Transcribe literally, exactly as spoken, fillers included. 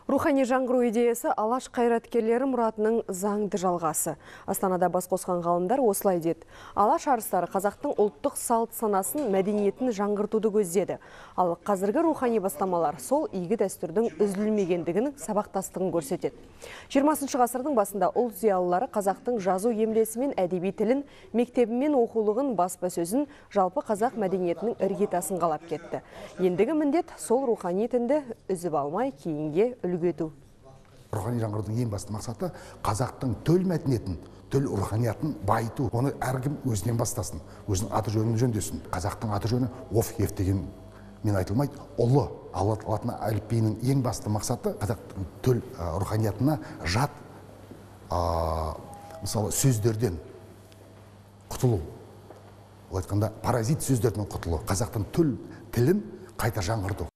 Рухани жаңғыру идеясы Алаш қайраткерлері мұратының заңды жалғасы. Астанада бас қосқан ғалымдар осылай деді. Алаш арыстары қазақтың ұлттық салт санасын, мәдениетін жаңғыртуды көздеді. Ал қазіргі рухани бастамалар сол игі дәстүрдің үзілмегендігінің сабақтастығын көрсетеді. жиырмасыншы ғасырдың басында ұлт зиялылары қазақтың жазу емлесі мен әдеби тілін, мектебі мен оқулығын, баспасөзін, жалпы қазақ мәдениетінің іргетасын қалап кетті. Ендігі міндет сол рухани тінді үзіп алмай кейінге үлгету. Рухани жаңғырудың ең басты мақсаты қазақтың төл мәдениетін, төл руханиятын байыту. Оны әркім өзінен бастасын, өзінің аты жөнін жөндесін. Қазақтың аты жөні Оф-Ев деген мен айтылмайды, ұлы. Латын әліпбиінің ең басты мақсаты қазақтың төл руханиятына жат мысалы сөздерден құтылу. Ол айтқанда паразит сөздерден құтылу. Қазақтың төл тілін қайта жаңғырту.